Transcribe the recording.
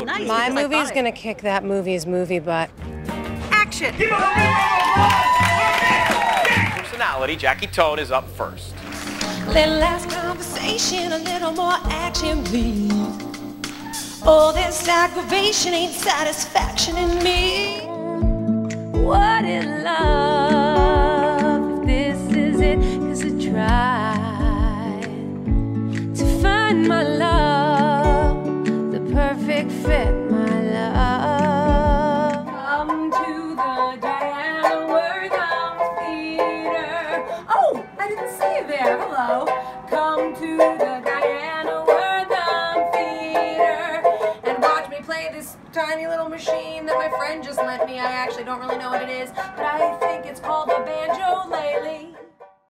nice. My movie's gonna kick that movie's movie butt. Action! Personality, Jackie Tohn is up first. Little last conversation, a little more action, please. All this aggravation ain't satisfaction in me. What is love if this is it? 'Cause I tried to find my love, the perfect fit, my love. Come to the Diana Wortham Theater. Oh, I didn't see you there. Hello. Come to the Diana Wortham Theater and watch me play this tiny little machine that my friend just lent me. I actually don't really know what it is, but I think it's called a banjo.